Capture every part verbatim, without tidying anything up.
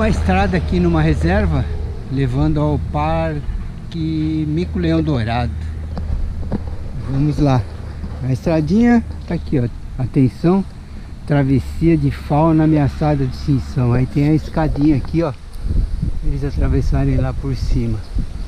uma estrada aqui numa reserva levando ao Parque Mico-Leão Dourado. Vamos lá. A estradinha tá aqui, ó. Atenção, travessia de fauna ameaçada de extinção. Aí tem a escadinha aqui, ó, eles atravessarem lá por cima.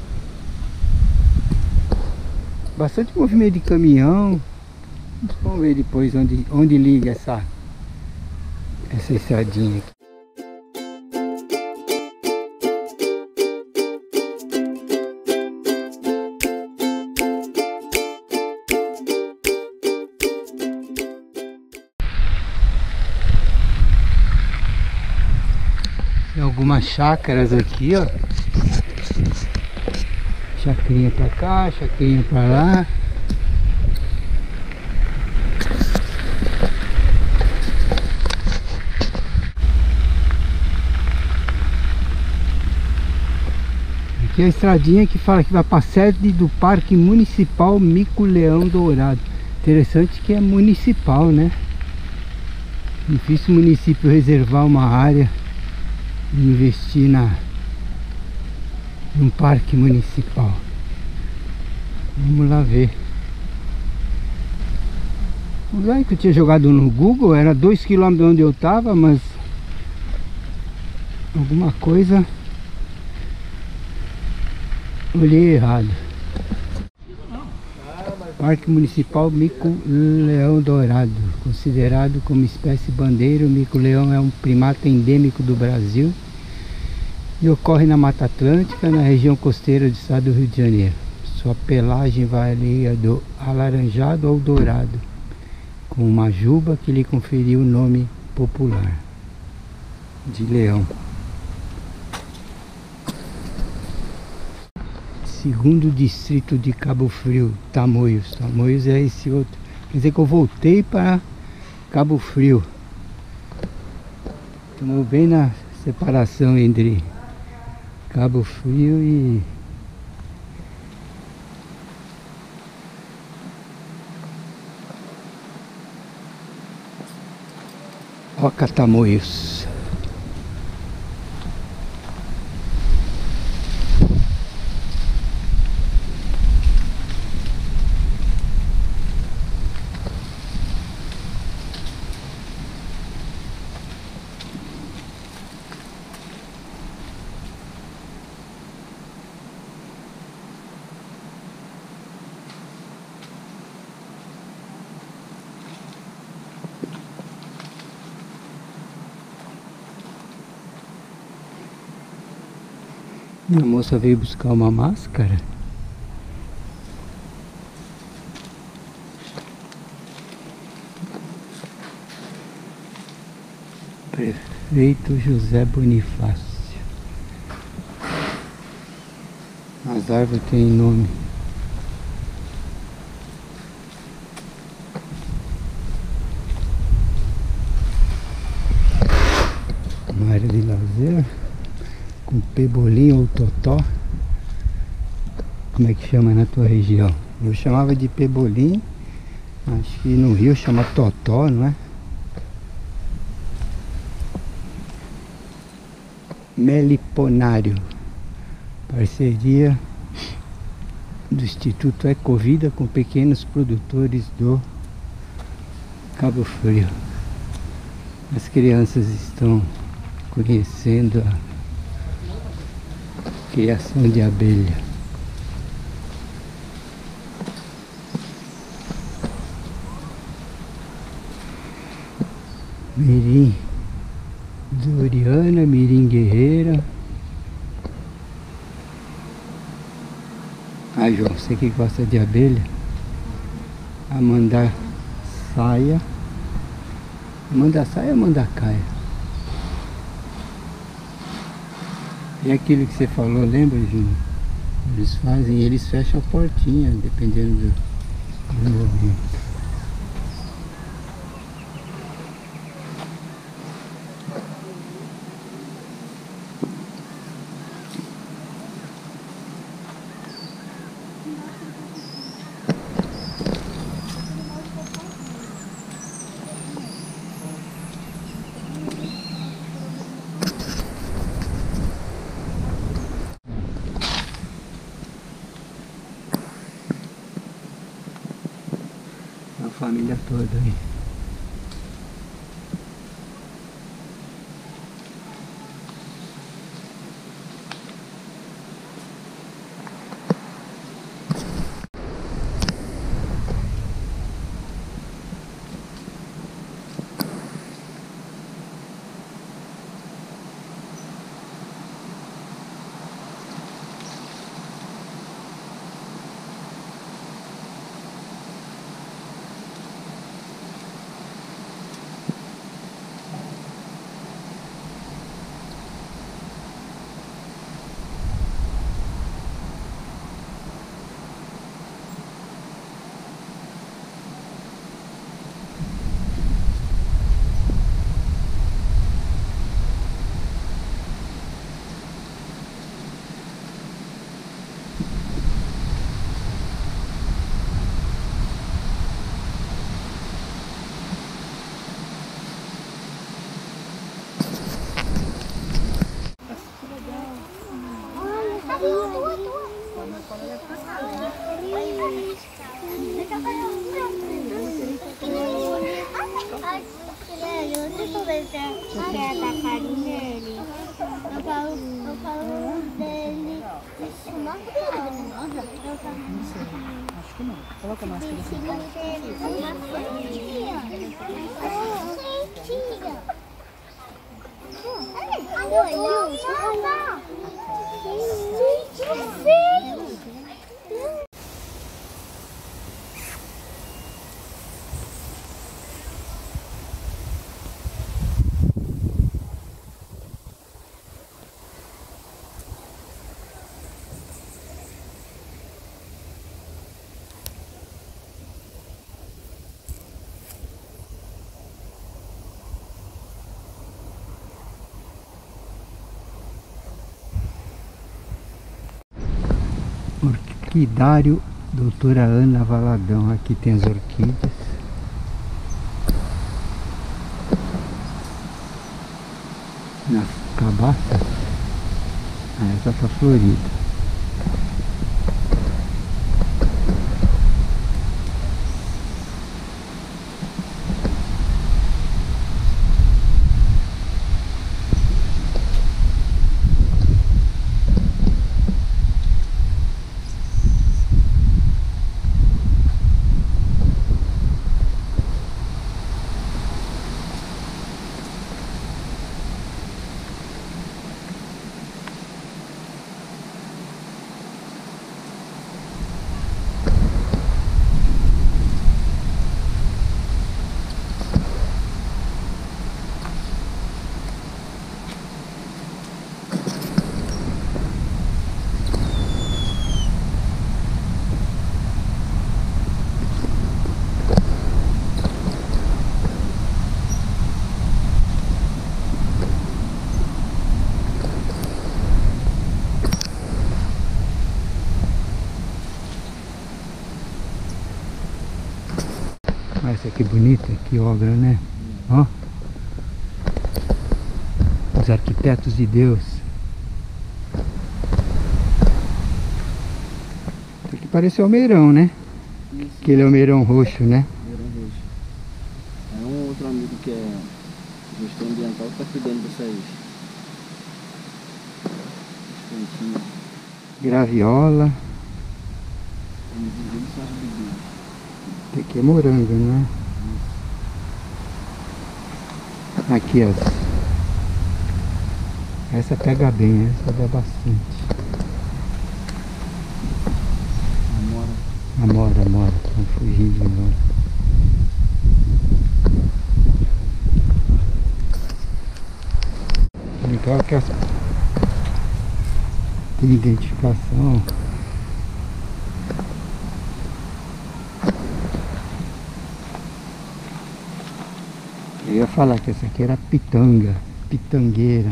Bastante movimento de caminhão. Vamos ver depois onde, onde liga essa, essa estradinha aqui. Tem algumas chácaras aqui, ó. Chacrinha pra cá, chacrinha pra lá. Aqui é a estradinha que fala que vai pra sede do Parque Municipal Mico-Leão Dourado. Interessante que é municipal, né? Difícil o município reservar uma área e investir na num parque municipal. Vamos lá ver. O lugar que eu tinha jogado no Google era dois quilômetros de onde eu estava, mas alguma coisa olhei errado. Parque Municipal Mico-Leão Dourado, considerado como espécie bandeira, o mico-leão é um primata endêmico do Brasil e ocorre na Mata Atlântica, na região costeira do estado do Rio de Janeiro. Sua pelagem varia do alaranjado ao dourado, com uma juba que lhe conferiu o nome popular de leão. Segundo distrito de Cabo Frio, Tamoios. Tamoios é esse outro. Quer dizer que eu voltei para Cabo Frio. Estamos bem na separação entre Cabo Frio e Oca Tamoios. A moça veio buscar uma máscara. Prefeito José Bonifácio. As árvores têm nome. Uma área de lazer com pebolim ou totó. Como é que chama na tua região? Eu chamava de pebolim. Acho que no Rio chama totó, não é? Meliponário, parceria do Instituto Ecovida com pequenos produtores do Cabo Frio. As crianças estão conhecendo a criação de abelha. Mirim Doriana, Mirim Guerreira. Ah, João, você que gosta de abelha. Amanda Saia. Amanda Saia ou Amanda Caia? E aquilo que você falou, lembra, Júnior? Eles fazem, eles fecham a portinha, dependendo do, do movimento. família toda aí. Eu quero dar carinho nele. Eu falo, eu falo dele. Isso não é nada. Eu falo. Não sei. Acho que não. Coloca a máscara. Orquidário Doutora Ana Valadão. Aqui tem as orquídeas. Nas cabaças. Ah, essa tá florida. Olha essa que bonita, que obra, né? Ó, os arquitetos de Deus. Isso aqui parece o almeirão, né? Isso. Aquele almeirão roxo, né? Almeirão roxo. É um outro amigo que é gestor ambiental que está cuidando dessas plantinhas. Graviola. Eles são as bebidas. Esse aqui é morango, não é? Aqui, ó. Essa pega bem, essa dá bastante. Amora. Amora, amora. Vamos fugir de amora. Legal que as... tem identificação. Eu ia falar que essa aqui era pitanga, pitangueira.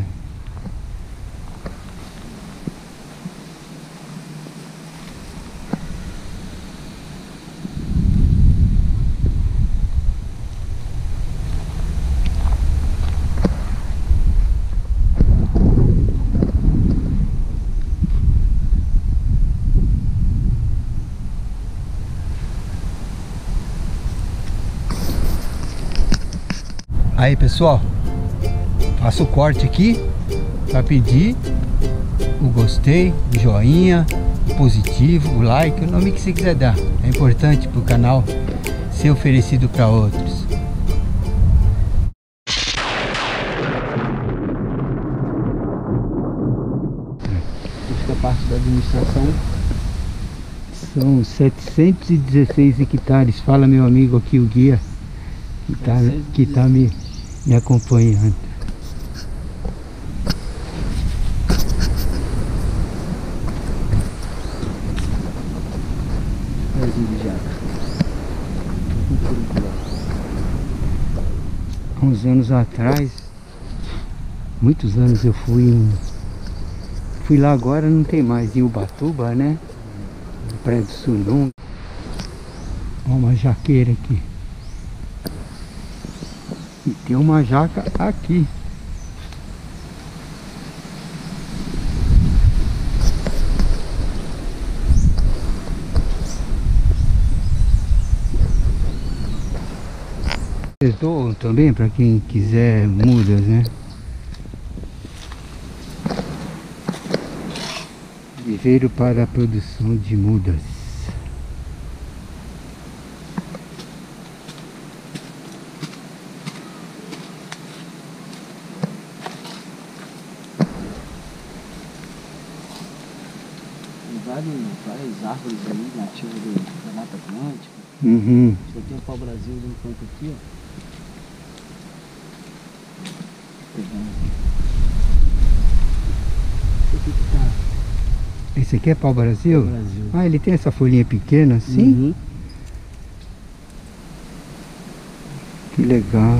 Aí, pessoal, faço o corte aqui para pedir o gostei, o joinha, o positivo, o like, o nome que você quiser dar. É importante para o canal ser oferecido para outros. Esta parte da administração. São setecentos e dezesseis hectares. Fala, meu amigo aqui, o guia, que está que tá me, me acompanhando. Há uns anos atrás, muitos anos eu fui em, fui lá, agora não tem mais, em Ubatuba, né? No Praia do Sununga. Olha uma jaqueira aqui. E tem uma jaca aqui. Eles doam também para quem quiser mudas, né? Viveiro para a produção de mudas. Tem várias, várias árvores aí nativas do, da Mata Atlântica. Uhum. Só tem o pau-brasil no canto aqui, ó. Esse aqui tá. Esse aqui é pau-brasil? Pau-brasil. Ah, ele tem essa folhinha pequena assim? Uhum. Que legal.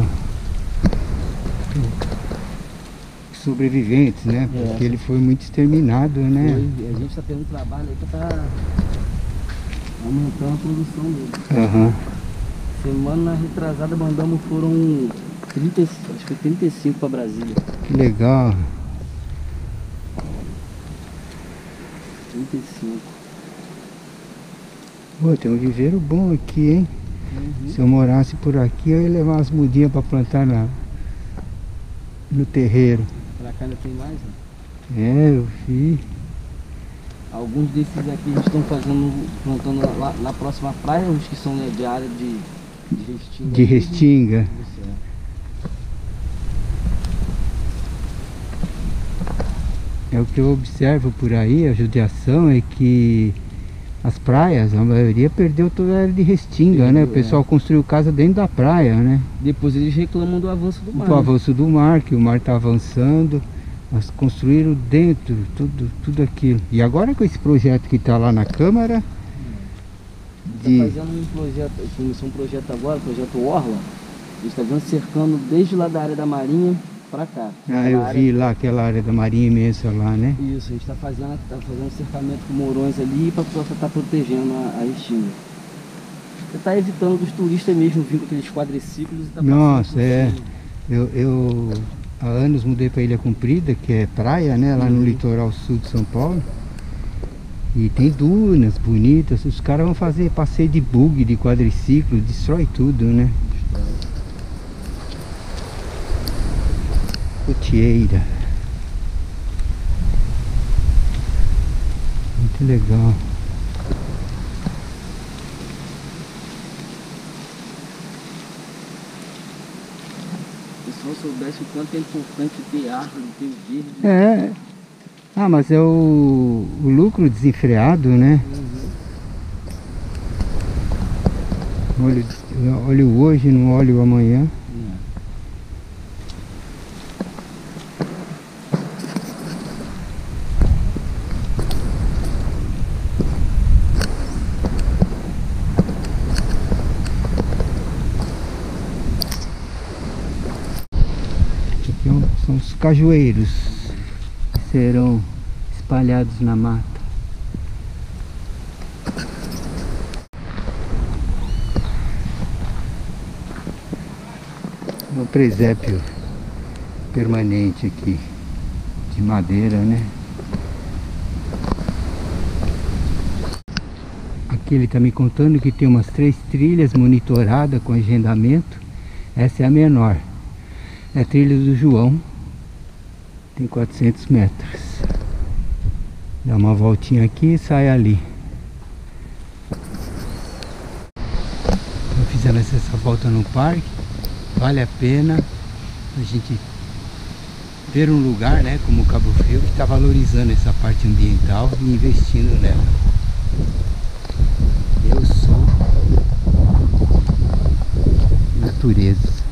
Sobreviventes, né? Porque É. ele foi muito exterminado, né? Foi, a gente está tendo um trabalho aí que tá aumentando a produção dele. Aham. Semana retrasada mandamos, foram trinta, acho que foi trinta e cinco para Brasília. Que legal. trinta e cinco. Pô, tem um viveiro bom aqui, hein? Uhum. Se eu morasse por aqui, eu ia levar umas mudinhas para plantar na, no terreiro. Pra cá ainda tem mais, né? É, eu vi. Alguns desses aqui a gente estão fazendo, plantando lá na próxima praia, uns que são, né, de área de, de restinga. De restinga. Isso, é. É o que eu observo por aí, a judiação é que as praias, a maioria perdeu toda a área de restinga, Perdeu, né? O pessoal é. construiu casa dentro da praia, né? Depois eles reclamam do avanço do mar. Do avanço do mar, que o mar está avançando. Mas construíram dentro, tudo, tudo aquilo. E agora com esse projeto que está lá na Câmara, de... Está fazendo um projeto, começou um projeto agora, o projeto Orla. Eles estão vendo cercando desde lá da área da Marinha para cá. Ah, eu área... vi lá aquela área da Marinha imensa lá, né? Isso, a gente está fazendo, tá fazendo cercamento com morões ali para estar tá protegendo a, a restinga. Você está evitando dos turistas mesmo vir com aqueles quadriciclos e tá Nossa, é. cima. Eu, eu há anos mudei para Ilha Comprida, que é praia, né? Lá no Uhum. litoral sul de São Paulo. E tem dunas bonitas. Os caras vão fazer passeio de bug, de quadriciclo, destrói tudo, né? Cotieira. Muito legal. Se eu soubesse o quanto é importante ter árvore, ter verde. É. Ah, mas é o, o lucro desenfreado, né? Uhum. Olho, olho hoje, não olho amanhã. Aqui é um- são os cajueiros que serão espalhados na mata. Um presépio permanente aqui, de madeira, né? Aqui ele está me contando que tem umas três trilhas monitoradas com agendamento. Essa é a menor. É a trilha do João. Tem quatrocentos metros. Dá uma voltinha aqui e sai ali. Então fizemos essa volta no parque. Vale a pena a gente ver um lugar, né, como Cabo Frio, que está valorizando essa parte ambiental e investindo nela. Eu sou natureza.